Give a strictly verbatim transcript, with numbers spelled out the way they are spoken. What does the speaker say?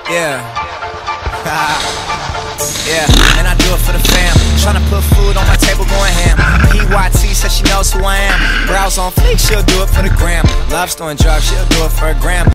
Yeah. Yeah, and I do it for the fam. Tryna put food on my table, going ham. P Y T says she knows who I am. Brows on fleek, she'll do it for the gram. Love storing drugs, she'll do it for a gram.